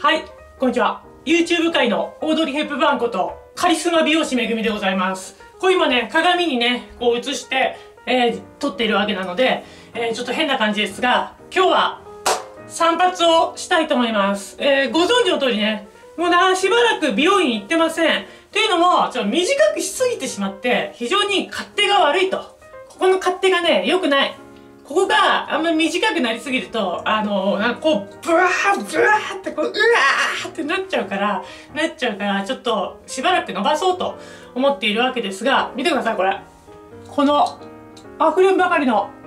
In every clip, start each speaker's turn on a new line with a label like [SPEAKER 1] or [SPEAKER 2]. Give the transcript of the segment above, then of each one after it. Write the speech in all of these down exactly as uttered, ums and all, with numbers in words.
[SPEAKER 1] はい、こんにちは。YouTube 界のオードリー・ヘップバーンことカリスマ美容師めぐみでございます。こう今ね、鏡にね、こう映して、えー、撮っているわけなので、えー、ちょっと変な感じですが、今日は散髪をしたいと思います。えー、ご存知の通りね、もうな、しばらく美容院行ってません。というのも、ちょっと短くしすぎてしまって、非常に勝手が悪いと。ここの勝手がね、良くない。ここがあんまり短くなりすぎると、あのー、なんかこう、ブワーブワーってこう、うわーってなっちゃうから、なっちゃうから、ちょっとしばらく伸ばそうと思っているわけですが、見てください、これ。この、溢れんばかりの、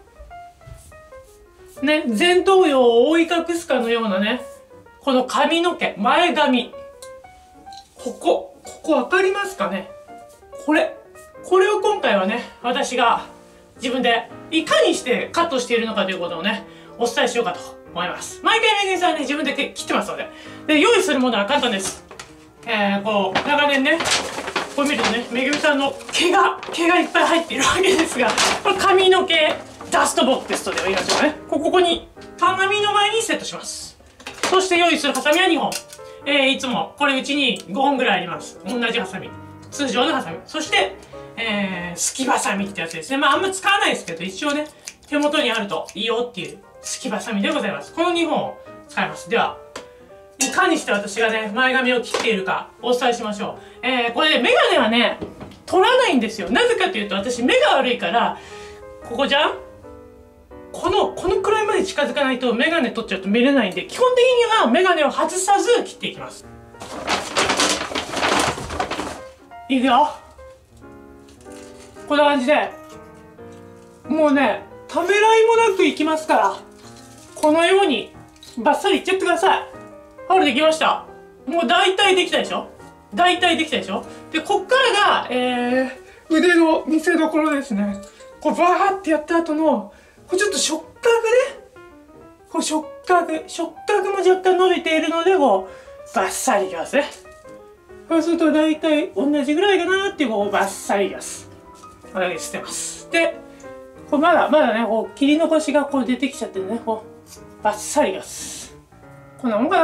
[SPEAKER 1] ね、前頭葉を覆い隠すかのようなね、この髪の毛、前髪。ここ、ここわかりますかね？これ。これを今回はね、私が自分でいかにしてカットしているのかということをね、お伝えしようかと思います。毎回めぐみさんはね、自分で切ってますので。で、用意するものは簡単です。えー、こう、長年ね、こう見るとね、めぐみさんの毛が、毛がいっぱい入っているわけですが、これ髪の毛ダストボックスとで言いましょうかね。ここに、鏡の前にセットします。そして用意するハサミはにほん。えー、いつも、これうちにごほんぐらいあります。同じハサミ。通常のハサミ。そして、えー、すきばさみってやつですね。まああんま使わないですけど、一応ね、手元にあるといいよっていうすきばさみでございます。このにほんを使います。では、いかにして私がね、前髪を切っているかお伝えしましょう。えー、これね、メガネはね、取らないんですよ。なぜかというと、私目が悪いから、ここじゃんこの、このくらいまで近づかないとメガネ取っちゃうと見れないんで、基本的にはメガネを外さず切っていきます。いくよ。こんな感じで、もうね、ためらいもなくいきますから、このように、バッサリいっちゃってください。はい、できました。もう大体できたでしょ？大体できたでしょ？で、こっからが、えー、腕の見せ所ですね。こう、バーってやった後の、これちょっと触覚ね。こう、触覚、触覚も若干伸びているので、こう、バッサリいきますね。そうすると大体同じぐらいかなっていう、こう、バッサリいきます。これだけ捨てます。で、これまだ、まだね、こう、切り残しがこう出てきちゃってるね、こう、バッサリいきます。こんなもんかな。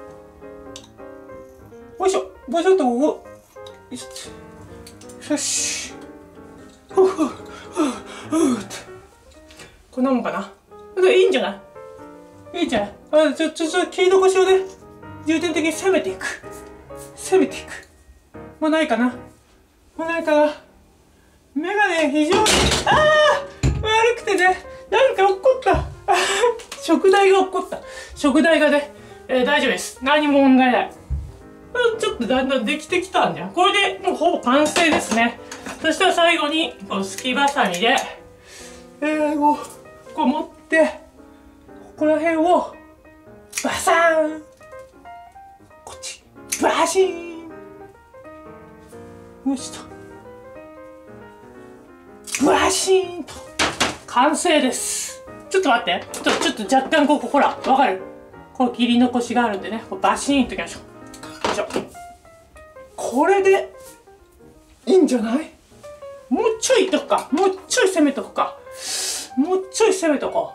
[SPEAKER 1] よいしょ。もうちょっとここ、よいしょ。よし。ふうふう、ふう、ふうって。こんなもんかな。いいんじゃないいいんじゃないあ、ちょ、ちょ、ちょ、切り残しをね、重点的に攻めていく。攻めていく。もうないかなもうないかなメガネ非常に、あー悪くてね、なんか落っこった。食材が落っこった。食材がね、えー、大丈夫です。何も問題ない。ちょっとだんだんできてきたんじゃん。これでもうほぼ完成ですね。そしたら最後に、このすきばさみで、えー、こう、こう持って、ここら辺を、バサーンこっち、バシーンよしと。バシーンと完成です。ちょっと待って。ちょっと、ちょっと若干ここ、ほら、わかるこの切り残しがあるんでね、こうバシーンといきましょう。よいしょ。これで、いいんじゃないもうちょいいっとくか。もうちょい攻めとくか。もうちょい攻めとこ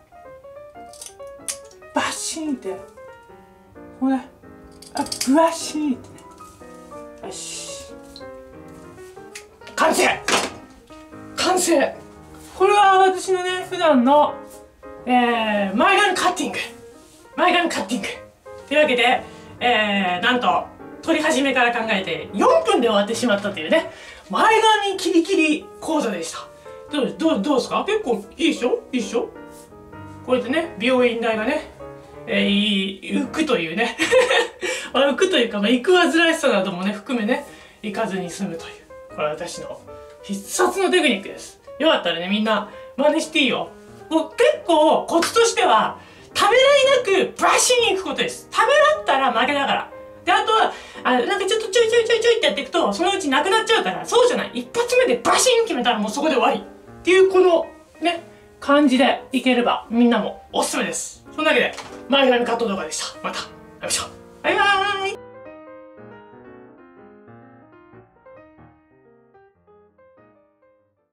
[SPEAKER 1] う。バシーンって。これ、あ、バシーンってね。よし。完成完成これは私のね、普段の、えー、前髪カッティング前髪カッティングというわけで、えー、なんと、撮り始めから考えてよんぷんで終わってしまったというね、前髪キリキリ講座でした。どう、どう、どうですか結構いいでしょいいでしょこうやってね、美容院代がね、えー、いい、浮くというね、まあ、浮くというか、まあ、行く煩わしさなどもね、含めね、行かずに済むという、これは私の必殺のテクニックです。よかったらね、みんな真似していいよ。もう結構コツとしては、ためらいなくバシに行くことです。ためらったら負けだから。で、あとは、あ、なんかちょっとちょいちょいちょいちょいってやっていくと、そのうちなくなっちゃうから、そうじゃない。一発目でバシン決めたらもうそこで終わり。っていう、この、ね、感じでいければ、みんなもおすすめです。そんなわけで、前髪カット動画でした。また、会いましょう。バイバーイ。